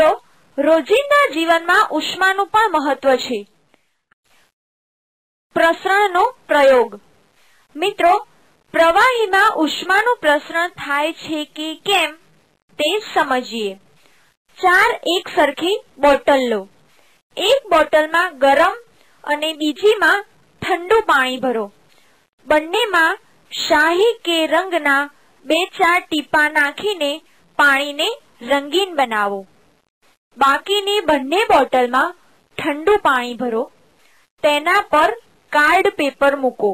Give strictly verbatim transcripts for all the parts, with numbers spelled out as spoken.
મિત્રો, રોજિંદા જીવનમાં ઉષ્માનું પણ મહત્વ છે. પ્રસરણનો પ્રયોગ. મિત્રો, પ્રવાહીમાં ઉષ્માનું પ્રસરણ થાય છે કે કેમ તે સમજીએ. ચાર એક સરખી બોટલ લો. એક બોટલમાં ગરમ અને બીજીમાં ઠંડુ પાણી ભરો. બંનેમાં શાહી કે રંગના બે ચાર ટીપા નાખીને પાણીને રંગીન બનાવો. બાકીની બંને બોટલમાં ઠંડુ પાણી ભરો. તેના પર કાર્ડ પેપર મૂકો.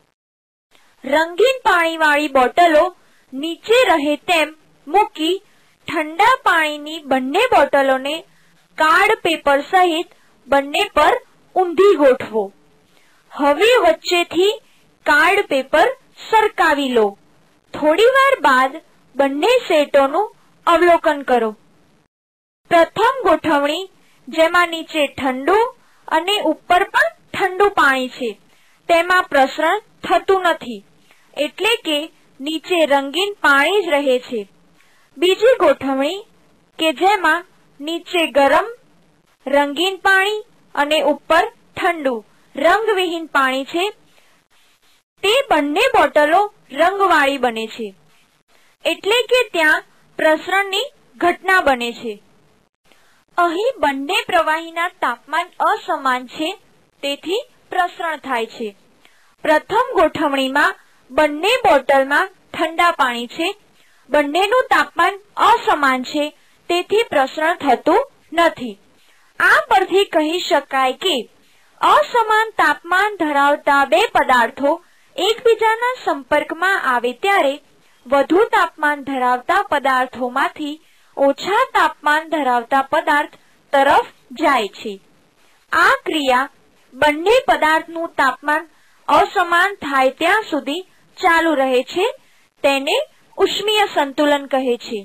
રંગીન પાણીવાળી બોટલો નીચે રહે તેમ મૂકી ઠંડા પાણીની બંને બોટલોને કાર્ડ પેપર સહિત બંને પર ઊંધી ગોઠવો. હવે વચ્ચેથી કાર્ડ પેપર સરકાવી લો. થોડીવાર બાદ બંને સેટોનું અવલોકન કરો. પ્રથમ ગોઠવણી, જેમાં નીચે ઠંડુ અને ઉપર પણ ઠંડુ પાણી છે, તેમાં પ્રસરણ થતું નથી, એટલે કે નીચે રંગીન પાણી જ રહે છે. બીજી ગોઠવણી કે જેમાં નીચે ગરમ રંગીન પાણી અને ઉપર ઠંડુ રંગવિહીન પાણી છે, તે બંને બોટલો રંગવાળી બને છે, એટલે કે ત્યાં પ્રસરણની ઘટના બને છે. અહીં બંને પ્રવાહીના તાપમાન અસમાન છે, તેથી પ્રસરણ થાય છે. પ્રથમ ગોઠવણીમાં બંને બોટલમાં ઠંડા પાણી છે, બંનેનું તાપમાન અસમાન છે, તેથી પ્રસરણ થતું નથી. આ પરથી કહી શકાય કે અસમાન તાપમાન ધરાવતા બે પદાર્થો એકબીજાના સંપર્કમાં આવે ત્યારે વધુ તાપમાન ધરાવતા પદાર્થોમાંથી ઓછા તાપમાન ધરાવતા પદાર્થ તરફ જાય છે. આ ક્રિયા બંને પદાર્થનું તાપમાન અસમાન થાય ત્યાં સુધી ચાલુ રહે છે. તેને ઉષ્મીય સંતુલન કહે છે.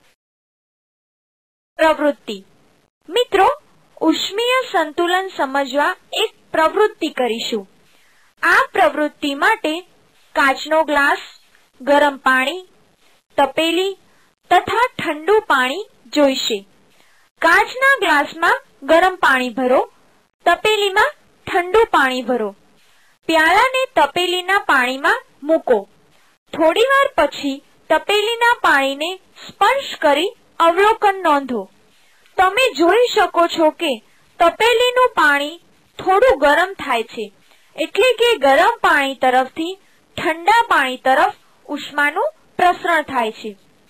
પ્રવૃત્તિ. મિત્રો, ઉષ્મીય સંતુલન સમજવા એક પ્રવૃત્તિ કરીશું. આ પ્રવૃત્તિ માટે કાચનો ગ્લાસ, ગરમ પાણી, તપેલી તથા ઠંડુ પાણી જોઈશે. કાચના ગ્લાસમાં ગરમ પાણી ભરો. તપેલીમાં ઠંડુ પાણી ભરો. પ્યાલાને તપેલીના પાણીમાં મૂકો. થોડીવાર પછી તપેલીના પાણીને સ્પર્શ કરી અવલોકન નોંધો. તમે જોઈ શકો છો કે તપેલીનું પાણી થોડું ગરમ થાય છે, એટલે કે ગરમ પાણી તરફથી ઠંડા પાણી તરફ ઉષ્માનું પ્રસરણ થાય છે.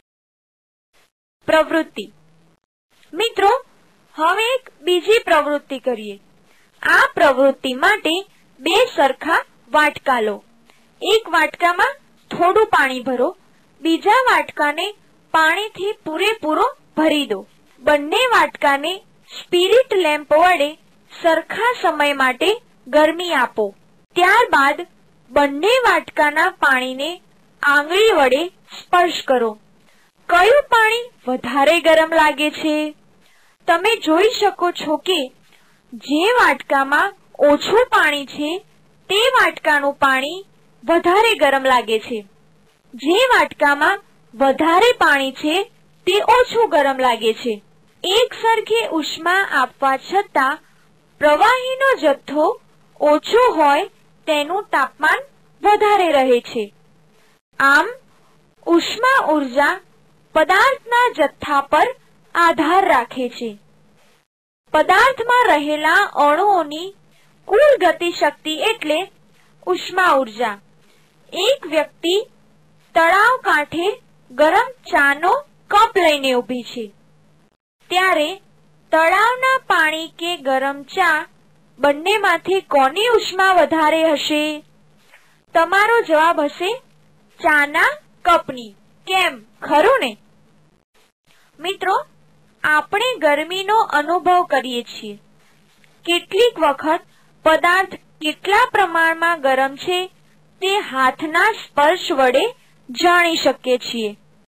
પ્રવૃત્તિ. મિત્રો, હવે એક બીજી પ્રવૃત્તિ કરીએ. આ પ્રવૃત્તિ માટે બે સરખા વાટકા લો. એક વાટકામાં થોડું પાણી ભરો. બીજા વાટકાને પાણીથી પૂરેપૂરો ભરી દો. બંને વાટકાને સ્પિરિટ લેમ્પ વડે સરખા સમય માટે ગરમી આપો. ત્યારબાદ બંને વાટકાના પાણીને આંગળી વડે સ્પર્શ કરો. કયું પાણી વધારે ગરમ લાગે છે? તમે જોઈ શકો છો કે જે વાટકામાં ઓછું પાણી છે તે વાટકાનું પાણી વધારે ગરમ લાગે છે. જે વાટકામાં વધારે પાણી છે તે ઓછું ગરમ લાગે છે. એક સરખી ઉષ્મા આપવા છતાં પ્રવાહીનો જથ્થો ઓછો હોય તેનું તાપમાન વધારે રહે છે. આમ ઉષ્મા ઉર્જા પદાર્થના જથ્થા પર આધાર રાખે છે. પદાર્થમાં રહેલા અણુઓની કુલ ગતિશક્તિ એટલે ઉષ્મા ઉર્જા. એક વ્યક્તિ તળાવ કાંઠે ગરમ ચાનો કપ લઈને ઊભી છે. ત્યારે તળાવના પાણી કે ગરમ ચા બંનેમાંથી કોની ઉષ્મા વધારે હશે? તમારો જવાબ હશે ચાના કપની. કેમ, ખરું ને? મિત્રો, આપણે ગરમીનો અનુભવ કરીએ છીએ. કેટલીક વખત પદાર્થ કેટલા પ્રમાણમાં ગરમ છે તે હાથના સ્પર્શ વડે જાણી શકીએ છીએ.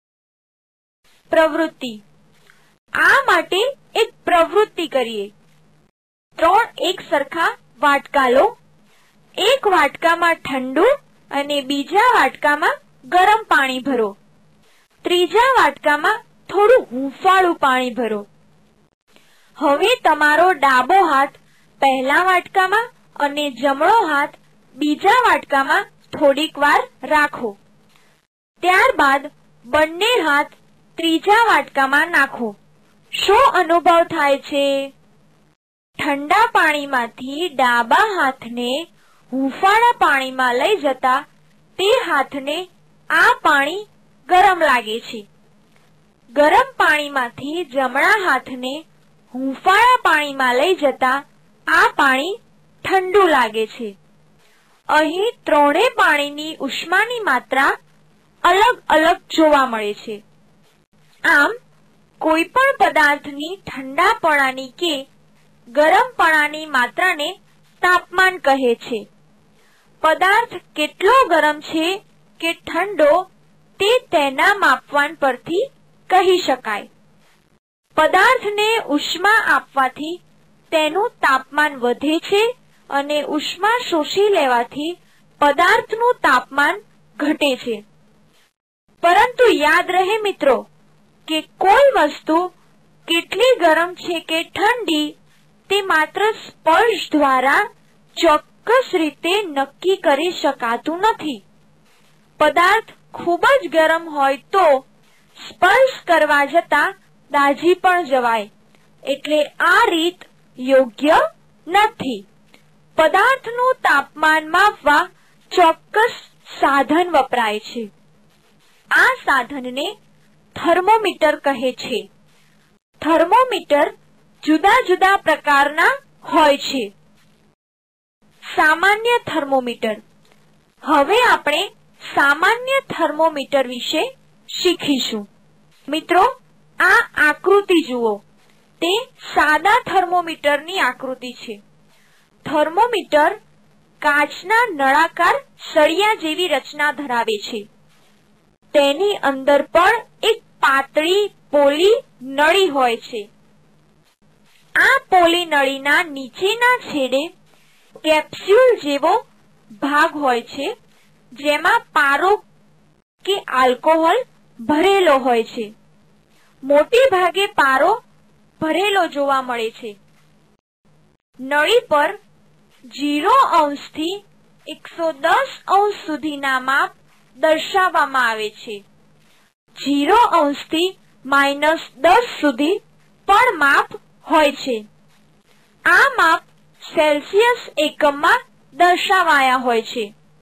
પ્રવૃત્તિ. આ માટે એક પ્રવૃત્તિ કરીએ. ત્રણ એક સરખા વાટકા લો. એક વાટકામાં ઠંડુ અને બીજા વાટકામાં ગરમ પાણી ભરો. ત્રીજા વાટકામાં થોડું હૂંફાળું પાણી ભરો. હવે તમારો ડાબો હાથ પહેલા વાટકામાં અને જમણો હાથ બીજા વાટકામાં થોડીક વાર રાખો. ત્યારબાદ બંને હાથ ત્રીજા વાટકામાં નાખો. શું અનુભવ થાય છે? ઠંડા પાણીમાંથી ડાબા હાથને હુંફાળા પાણીમાં લઈ જતા તે હાથને આ પાણી ગરમ લાગે છે. ગરમ પાણીમાંથી જમણા હાથને હુંફાળા પાણીમાં લઈ જતા આ પાણી ઠંડુ લાગે છે. અહીં ત્રણેય પાણીની ઉષ્માની માત્રા અલગ અલગ જોવા મળે છે. આમ કોઈ પણ પદાર્થની ઠંડાપણાની કે ગરમપણાની માત્રાને તાપમાન કહે છે. પદાર્થ કેટલો ગરમ છે કે ઠંડો તે તેના માપવાન પરથી કહી શકાય. પદાર્થને ઉષ્મા આપવાથી તેનું તાપમાન વધે છે અને ઉષ્મા શોષી લેવાથી પદાર્થનું તાપમાન ઘટે છે. પરંતુ યાદ રહે મિત્રો કે કોઈ વસ્તુ કેટલી ગરમ છે કે ઠંડી તે માત્ર સ્પર્શ દ્વારા ચોક્કસ રીતે નક્કી કરી શકાતું નથી. પદાર્થ ખૂબ જ ગરમ હોય તો સ્પર્શ કરવા જતા દાઝી પણ જવાય, એટલે આ રીત યોગ્ય નથી. પદાર્થનું તાપમાન માપવા ચોક્કસ સાધન વપરાય છે. આ સાધનને થર્મોમીટર કહે છે. થર્મોમીટર જુદા જુદા પ્રકારના હોય છે. સામાન્ય થર્મોમીટર. હવે આપણે સામાન્ય થર્મોમીટર વિશે શીખીશું. મિત્રો, આ આકૃતિ જુઓ. તે સાદા થર્મોમીટરની આકૃતિ છે. થર્મોમીટર કાચના નળાકાર સળિયા જેવી રચના ધરાવે છે. તેની અંદર પણ એક પાતળી પોલી નળી હોય છે. આ પોલી નળીના નીચેના છેડે કેપ્સ્યુલ જેવો ભાગ હોય છે, જેમાં પારો કે આલ્કોહોલ ભરેલો હોય છે. મોટે ભાગે પારો ભરેલો જોવા મળે છે. નળી પર ઝીરો અંશથી એકસો દસ અંશ સુધીના માપ દર્શાવવામાં આવે છે. ઝીરો અંશથી માઇનસ દસ સુધી પણ માપ હોય છે. આ માપ સેલ્સિયસ એકમમાં દર્શાવાયા હોય છે.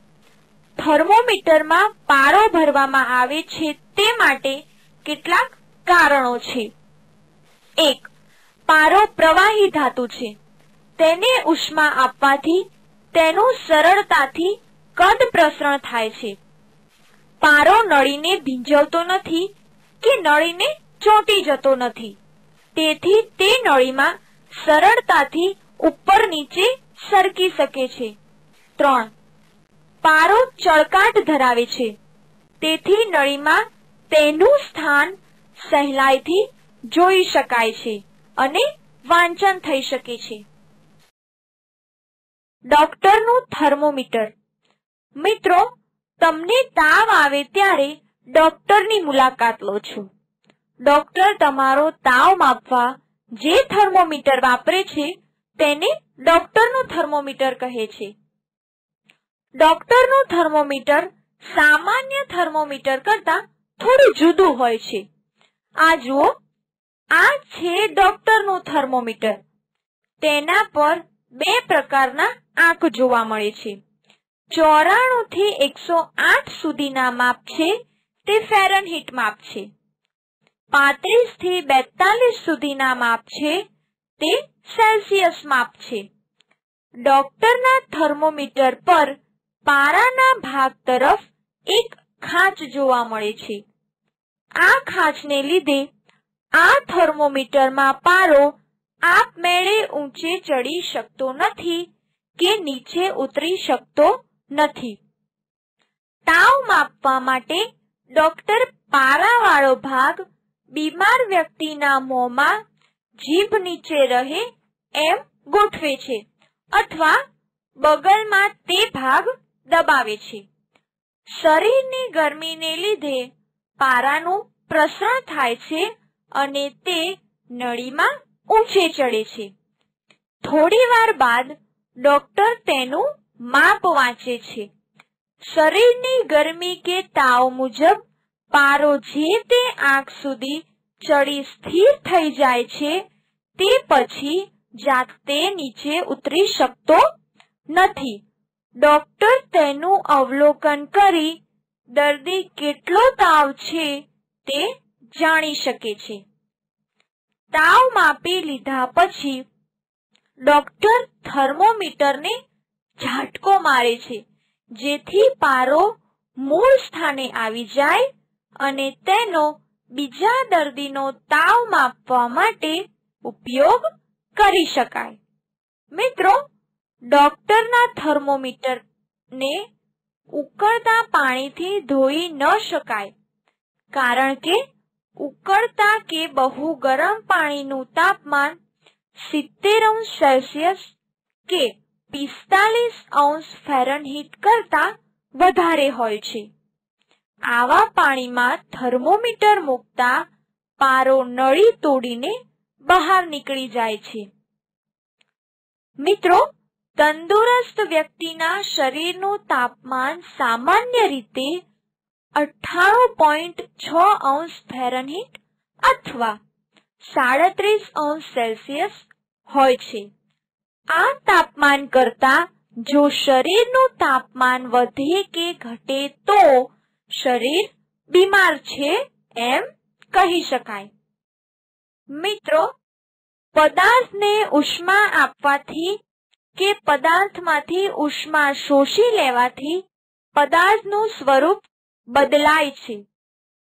થર્મોમીટરમાં પારો ભરવામાં આવે છે તે માટે કેટલાક કારણો છે. એક, પારો પ્રવાહી ધાતુ છે. તેને ઉષ્મા આપવાથી તેનું સરળતાથી કદ પ્રસરણ થાય છે. પારો નળીને ભીંજવતો નથી કે નળીને ચોંટી જતો નથી. તેથી તે નળીમાં સરળતાથી ઉપર નીચે સરકી શકે છે. ત્રણ, પારો ચળકાટ ધરાવે છે. તેથી નળીમાં તેનું સ્થાન સહેલાઈથી જોઈ શકાય છે અને વાંચન થઈ શકે છે. ડોક્ટરનું થર્મોમીટર. મિત્રો, તમને તાવ આવે ત્યારે ડોક્ટરની મુલાકાત લો છો. ડોક્ટર તમારો તાવ માપવા જે થર્મોમીટર વાપરે છે તેને ડોક્ટરનું થર્મોમીટર કહે છે. ડોક્ટરનું થર્મોમીટર સામાન્ય થર્મોમીટર કરતા થોડું જુદું હોય છે. આ જુઓ, આ છે ડોક્ટરનું થર્મોમીટર. તેના પર બે પ્રકારના આંક જોવા મળે છે. ચોરાણું થી એકસો આઠ સુધીના માપ છે તે ફેરનહીટ માપ છે. પાંત્રીસ થી બેતાલીસ સુધીના માપ છે તે સેલ્સિયસ માપ છે. ડોક્ટરના થર્મોમીટર પર પારાના ભાગ તરફ એક ખાંચ જોવા મળે છે. આ ખાંચને લીધે આ થર્મોમીટરમાં પારો આપમેળે ઊંચે ચડી શકતો નથી કે નીચે ઉતરી શકતો નથી. તાવ માપવા માટે ડોક્ટર પારાવાળો ભાગ બીમાર વ્યક્તિના મોંમાં જીભ નીચે રહે એમ ગોઠવે છે અથવા બગલમાં તે ભાગ દબાવે છે. શરીરની ગરમીને લીધે પારાનું પ્રસરણ થાય છે અને તે નળીમાં ઊંચે ચડે છે. થોડી વાર બાદ ડોક્ટર તેનું માપ વાંચે છે. શરીરની ગરમી કે તાવ મુજબ પારો જે તે આંખ સુધી ચડી સ્થિર થઈ જાય છે તે પછી જાતે નીચે ઉતરી શકતો નથી. ડોક્ટર તેનું અવલોકન કરી દર્દી કેટલો તાવ છે તે જાણી શકે છે. તાવ માપી લીધા પછી ડોક્ટર થર્મોમીટરને ઝાટકો મારે છે, જેથી પારો મૂળ સ્થાને આવી જાય અને તેનો બીજા દર્દીનો તાવ માપવા માટે ઉપયોગ કરી શકાય. મિત્રો, ડોક્ટરના થર્મોમીટરને ઉકળતા પાણીથી ધોઈ ન શકાય, કારણ કે ઉકળતા કે બહુ ગરમ પાણીનું તાપમાન સિત્તેર અંશ સેલ્સિયસ કે પિસ્તાલીસ અંશ ફેરનહીટ કરતા વધારે હોય છે. આવા પાણીમાં થર્મોમીટર મૂકતા પારો નળી તોડીને બહાર નીકળી જાય છે. મિત્રો, તંદુરસ્ત વ્યક્તિના શરીરનું તાપમાન સામાન્ય રીતે અઠ્ઠાણું પોઈન્ટ છ અંશ ફેરનહીટ અથવા સાડત્રીસ અંશ સેલ્સિયસ હોય છે. આ તાપમાન કરતા જો શરીરનું તાપમાન વધે કે ઘટે તો શરીર બીમાર છે એમ કહી શકાય. મિત્રો, પદાર્થને ઉષ્મા આપવાથી કે પદાર્થમાંથી ઉષ્મા શોષી લેવાથી પદાર્થનું સ્વરૂપ બદલાય છે.